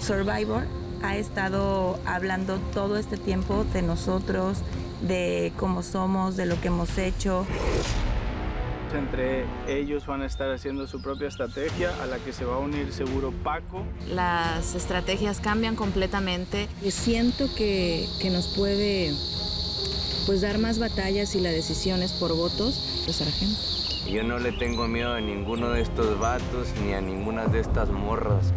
Survivor ha estado hablando todo este tiempo de nosotros, de cómo somos, de lo que hemos hecho. Entre ellos van a estar haciendo su propia estrategia, a la que se va a unir seguro Paco. Las estrategias cambian completamente. Siento que nos puede dar más batallas y la decisión es por votos de sargento. Yo no le tengo miedo a ninguno de estos vatos ni a ninguna de estas morras.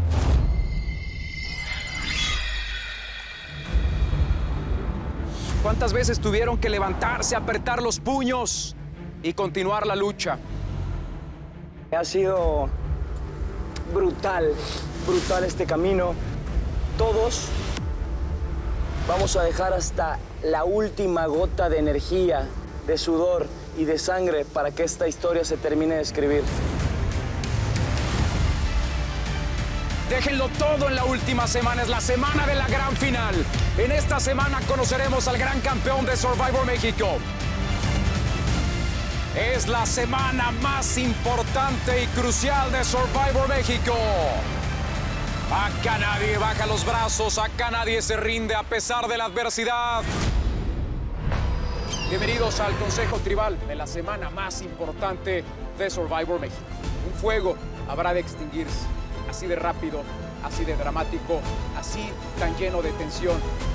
¿Cuántas veces tuvieron que levantarse, apretar los puños y continuar la lucha? Ha sido brutal este camino. Todos vamos a dejar hasta la última gota de energía, de sudor y de sangre para que esta historia se termine de escribir. Déjenlo todo en la última semana, es la semana de la gran final. En esta semana conoceremos al gran campeón de Survivor México. Es la semana más importante y crucial de Survivor México. Acá nadie baja los brazos, acá nadie se rinde a pesar de la adversidad. Bienvenidos al Consejo Tribal de la semana más importante de Survivor México. Un fuego habrá de extinguirse. Así de rápido, así de dramático, así tan lleno de tensión.